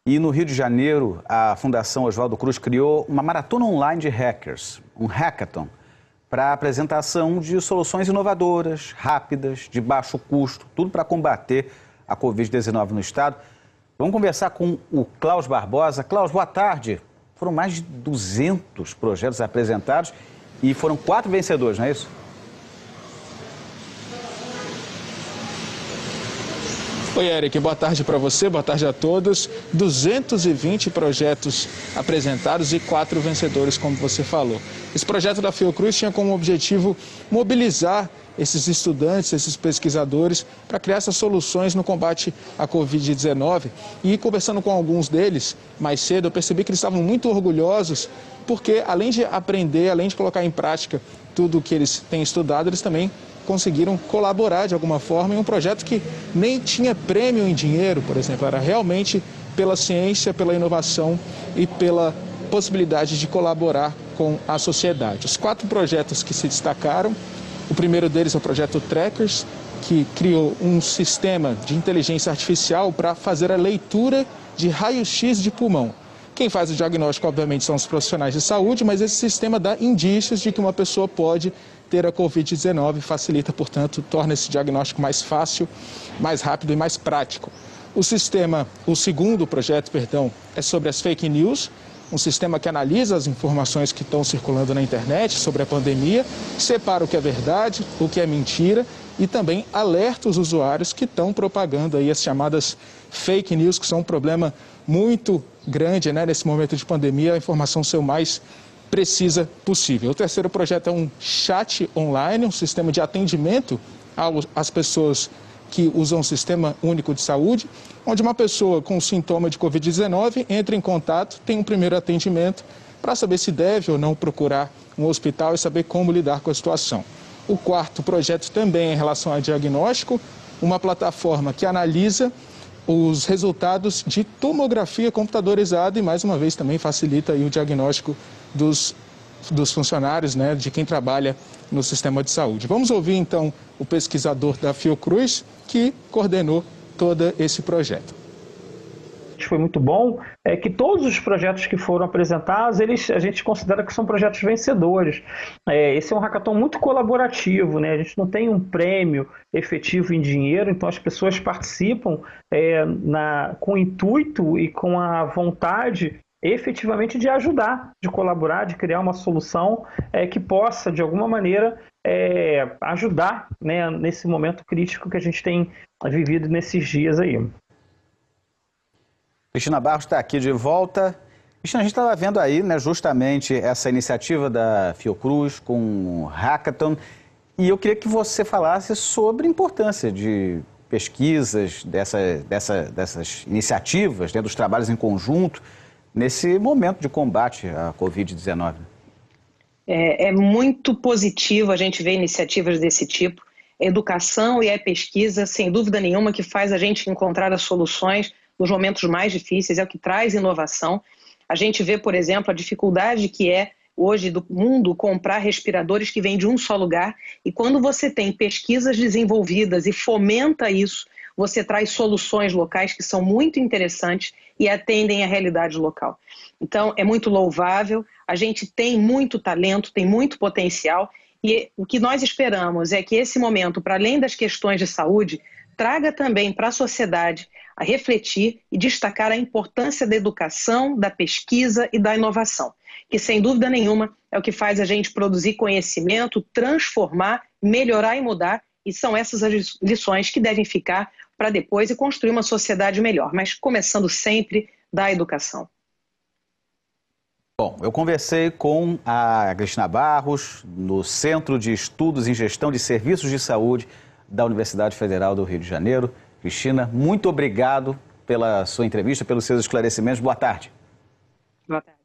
E no Rio de Janeiro, a Fundação Oswaldo Cruz criou uma maratona online de hackers, um hackathon, para a apresentação de soluções inovadoras, rápidas, de baixo custo, tudo para combater a Covid-19 no estado. Vamos conversar com o Klaus Barbosa. Klaus, boa tarde. Foram mais de 200 projetos apresentados e foram 4 vencedores, não é isso? Oi, Eric, boa tarde para você, boa tarde a todos. 220 projetos apresentados e 4 vencedores, como você falou. Esse projeto da Fiocruz tinha como objetivo mobilizar esses estudantes, esses pesquisadores, para criar essas soluções no combate à Covid-19. E conversando com alguns deles mais cedo, eu percebi que eles estavam muito orgulhosos, porque além de aprender, além de colocar em prática tudo o que eles têm estudado, eles também conseguiram colaborar de alguma forma em um projeto que nem tinha prêmio em dinheiro, por exemplo, era realmente pela ciência, pela inovação e pela possibilidade de colaborar com a sociedade. Os 4 projetos que se destacaram, o primeiro deles é o projeto Trackers, que criou um sistema de inteligência artificial para fazer a leitura de raio-x de pulmão. Quem faz o diagnóstico, obviamente, são os profissionais de saúde, mas esse sistema dá indícios de que uma pessoa pode ter a Covid-19, facilita, portanto, torna esse diagnóstico mais fácil, mais rápido e mais prático. O segundo projeto, é sobre as fake news, um sistema que analisa as informações que estão circulando na internet sobre a pandemia, separa o que é verdade, o que é mentira e também alerta os usuários que estão propagando aí as chamadas fake news, que são um problema muito grande, né, nesse momento de pandemia, a informação ser o mais precisa possível. O terceiro projeto é um chat online, um sistema de atendimento às pessoas que usam o Sistema Único de Saúde, onde uma pessoa com sintoma de Covid-19 entra em contato, tem um primeiro atendimento para saber se deve ou não procurar um hospital e saber como lidar com a situação. O quarto projeto também é em relação a diagnóstico, uma plataforma que analisa os resultados de tomografia computadorizada e, mais uma vez, também facilita aí o diagnóstico dos funcionários, né, de quem trabalha no sistema de saúde. Vamos ouvir, então, o pesquisador da Fiocruz, que coordenou todo esse projeto. Foi muito bom que todos os projetos que foram apresentados, a gente considera que são projetos vencedores. Esse é um hackathon muito colaborativo, né? A gente não tem um prêmio efetivo em dinheiro, então as pessoas participam com o intuito e com a vontade efetivamente de ajudar, de colaborar, de criar uma solução que possa, de alguma maneira, ajudar, né, nesse momento crítico que a gente tem vivido nesses dias aí. Cristina Barros está aqui de volta. Cristina, a gente estava vendo aí, né, justamente essa iniciativa da Fiocruz com o Hackathon, e eu queria que você falasse sobre a importância de pesquisas, dessas iniciativas, né, dos trabalhos em conjunto, nesse momento de combate à Covid-19. É muito positivo a gente ver iniciativas desse tipo. A educação e a pesquisa, sem dúvida nenhuma, que faz a gente encontrar as soluções nos momentos mais difíceis, é o que traz inovação. A gente vê, por exemplo, a dificuldade que é hoje do mundo comprar respiradores que vêm de um só lugar, e quando você tem pesquisas desenvolvidas e fomenta isso, você traz soluções locais que são muito interessantes e atendem à realidade local. Então, é muito louvável, a gente tem muito talento, tem muito potencial, e o que nós esperamos é que esse momento, para além das questões de saúde, traga também para a sociedade a refletir e destacar a importância da educação, da pesquisa e da inovação, que sem dúvida nenhuma é o que faz a gente produzir conhecimento, transformar, melhorar e mudar, e são essas as lições que devem ficar para depois e construir uma sociedade melhor, mas começando sempre da educação. Bom, eu conversei com a Cristina Barros, no Centro de Estudos em Gestão de Serviços de Saúde da Universidade Federal do Rio de Janeiro. Cristina, muito obrigado pela sua entrevista, pelos seus esclarecimentos. Boa tarde. Boa tarde.